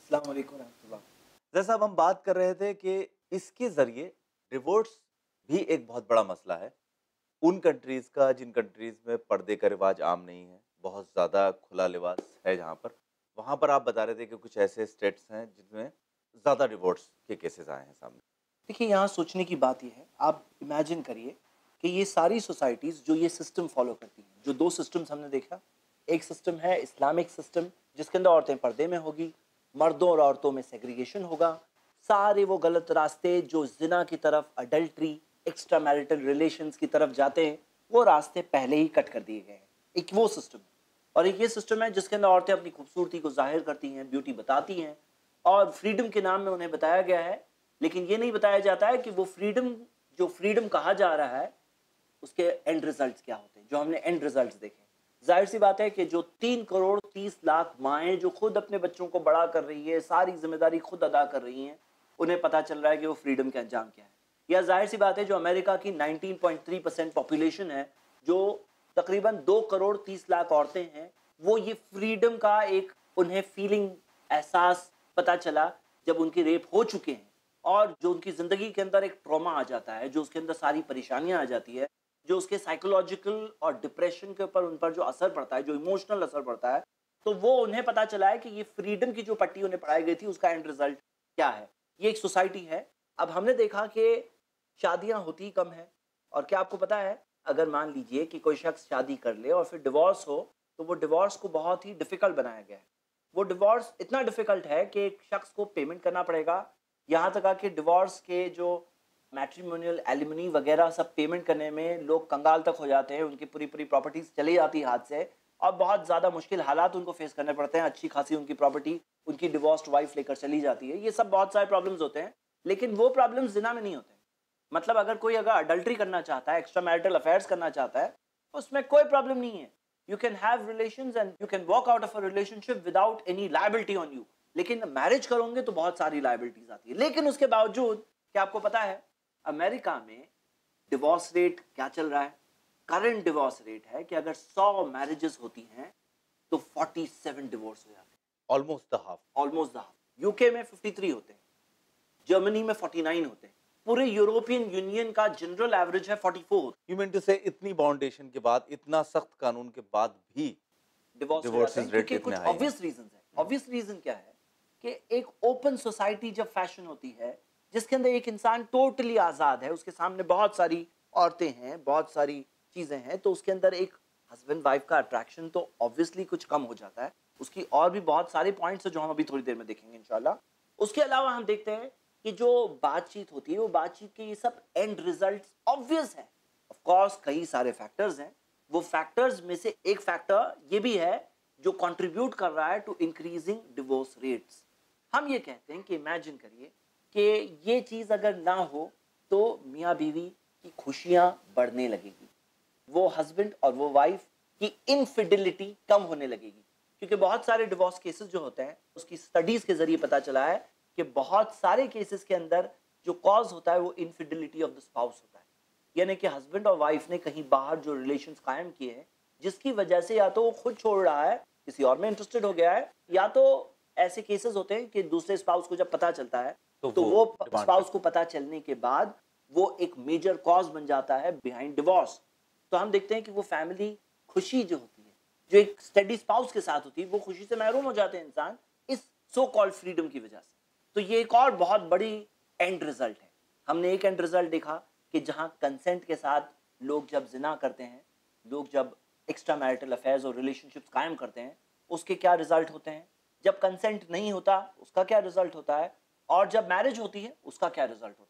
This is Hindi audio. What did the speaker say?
अस्सलाम वालेकुम रहमतुल्लाह। जैसा अब हम बात कर रहे थे कि इसके ज़रिए डिवोर्स भी एक बहुत बड़ा मसला है। उन कंट्रीज़ का जिन कंट्रीज़ में पर्दे का रिवाज आम नहीं है, बहुत ज़्यादा खुला लिबास है जहाँ पर। वहाँ पर आप बता रहे थे कि कुछ ऐसे स्टेट्स हैं जिनमें ज़्यादा डिवोर्स के केसेज़ आए हैं सामने। देखिए, यहाँ सोचने की बात ये है, आप इमेजिन करिए कि ये सारी सोसाइटीज़ जो ये सिस्टम फ़ॉलो करती हैं, जो 2 सिस्टम्स हमने देखा, एक सिस्टम है इस्लामिक सिस्टम जिसके अंदर औरतें पर्दे में होगी, मर्दों और औरतों में सेग्रीगेशन होगा। सारे वो गलत रास्ते जो ज़िना की तरफ, अडल्ट्री, एक्स्ट्रा मैरिटल रिलेशंस की तरफ जाते हैं, वो रास्ते पहले ही कट कर दिए गए हैं। एक वो सिस्टम है और एक ये सिस्टम है जिसके अंदर औरतें अपनी खूबसूरती को ज़ाहिर करती हैं, ब्यूटी बताती हैं और फ्रीडम के नाम में उन्हें बताया गया है, लेकिन ये नहीं बताया जाता है कि वो फ्रीडम, जो फ्रीडम कहा जा रहा है, उसके एंड रिजल्ट्स क्या होते हैं, जो हमने एंड रिजल्ट्स देखे। जाहिर सी बात है कि जो 3 करोड़ 30 लाख माएँ जो खुद अपने बच्चों को बड़ा कर रही है, सारी जिम्मेदारी खुद अदा कर रही हैं, उन्हें पता चल रहा है कि वो फ्रीडम का अंजाम क्या है। या जाहिर सी बात है जो अमेरिका की 19.3% पॉपुलेशन है, जो तकरीबन 2 करोड़ 30 लाख औरतें हैं, वो ये फ्रीडम का एक उन्हें फीलिंग, एहसास पता चला जब उनकी रेप हो चुके हैं और जो उनकी ज़िंदगी के अंदर एक ट्रॉमा आ जाता है, जो उसके अंदर सारी परेशानियाँ आ जाती है, जो उसके साइकोलॉजिकल और डिप्रेशन के ऊपर उन पर जो असर पड़ता है, जो इमोशनल असर पड़ता है, तो वो उन्हें पता चला है कि ये फ्रीडम की जो पट्टी उन्हें पढ़ाई गई थी, उसका एंड रिजल्ट क्या है। ये एक सोसाइटी है। अब हमने देखा कि शादियाँ होती कम हैं और क्या आपको पता है, अगर मान लीजिए कि कोई शख्स शादी कर ले और फिर डिवोर्स हो, तो वो डिवोर्स को बहुत ही डिफ़िकल्ट बनाया गया है। वो डिवोर्स इतना डिफ़िकल्ट है कि एक शख्स को पेमेंट करना पड़ेगा, यहाँ तक कि डिवोर्स के जो मैट्रिमोनियल एलिमनी वगैरह सब पेमेंट करने में लोग कंगाल तक हो जाते हैं, उनकी पूरी-पूरी प्रॉपर्टीज़ चली जाती है हाथ से और बहुत ज़्यादा मुश्किल हालात उनको फेस करने पड़ते हैं। अच्छी खासी उनकी प्रॉपर्टी उनकी डिवोर्स्ड वाइफ़ लेकर चली जाती है। ये सब बहुत सारे प्रॉब्लम्स होते हैं, लेकिन वो प्रॉब्लम्स ज़िना में नहीं होते। मतलब अगर अडल्ट्री करना चाहता है, एक्स्ट्रा मैरिटल अफेयर्स करना चाहता है, उसमें कोई प्रॉब्लम नहीं है। You can have relations and you can walk out of a relationship without any liability on you. लेकिन मैरिज करोगे तो बहुत सारी लायबिलिटीज आती है। लेकिन उसके बावजूद क्या आपको पता है, अमेरिका में डिवोर्स रेट क्या चल रहा है? करंट डिवोर्स रेट है कि अगर 100 मैरिजेस होती हैं तो 47 डिवोर्स हो जाते हैं, almost the half. Almost the half. UK में 53 होते हैं, जर्मनी में 49 होते हैं, पूरे यूरोपियन यूनियन का जनरल एवरेज है 44 होता यू मीन टू से इतनी बाउंडेशन के बाद, इतना सख्त कानून के बाद भी है। डिवोर्स हो जाता है डिवोर्सेस रेट क्योंकि इतने कुछ हाई हैं। ऑब्वियस रीजंस है। ऑब्वियस रीजन क्या है कि एक ओपन सोसाइटी जब फैशन होती है, जिसके अंदर एक इंसान टोटली आजाद है, उसके सामने बहुत सारी औरतें हैं, बहुत सारी चीजें हैं, तो उसके अंदर एक हस्बैंड वाइफ का अट्रैक्शन तो ऑब्वियसली कुछ कम हो जाता है। उसकी और भी बहुत सारे पॉइंट्स हैं जो हम अभी थोड़ी देर में देखेंगे इंशाल्लाह। उसके अलावा हम देखते हैं कि जो बातचीत होती है, वो बातचीत के ये सब एंड रिजल्ट्स ऑब्वियस है। ऑफ कोर्स कई सारे फैक्टर्स हैं, वो फैक्टर्स में से एक फैक्टर ये भी है जो कंट्रीब्यूट कर रहा है टू इंक्रीजिंग डिवोर्स रेट्स। हम ये कहते हैं कि इमेजिन करिए कि ये चीज अगर ना हो तो मियाँ बीवी की खुशियां बढ़ने लगेगी, वो हस्बैंड और वो वाइफ की इनफिडिलिटी कम होने लगेगी। क्योंकि बहुत सारे डिवोर्स केसेस जो होते हैं, उसकी स्टडीज के जरिए पता चला है कि बहुत सारे केसेस के अंदर जो कॉज होता है वो इनफिडिलिटी ऑफ द स्पाउस होता है। यानी कि हस्बैंड और वाइफ ने कहीं बाहर जो रिलेशंस कायम किए हैं, जिसकी वजह से या तो वो खुद छोड़ रहा है, किसी और में इंटरेस्टेड हो गया है, या तो ऐसे केसेस होते हैं कि दूसरे स्पाउस को जब पता चलता है तो तो वो वो डिमांड स्पाउस करते को हैं। पता चलने के बाद वो एक मेजर कॉज बन जाता है बिहाइंड डिवोर्स। तो हम देखते हैं कि वो फैमिली खुशी जो होती है, जो एक स्टेडी स्पाउस के साथ होती है, वो खुशी से महरूम हो जाते हैं इंसान इस सो कॉल्ड फ्रीडम की वजह से। तो ये एक और बहुत बड़ी एंड रिजल्ट है। हमने एक एंड रिजल्ट देखा कि जहां कंसेंट के साथ लोग जब जिना करते हैं, लोग जब एक्स्ट्रा मैरिटल अफेयर्स और रिलेशनशिप्स कायम करते हैं, उसके क्या रिजल्ट होते हैं। जब कंसेंट नहीं होता उसका क्या रिजल्ट होता है, और जब मैरिज होती है उसका क्या रिजल्ट होता है।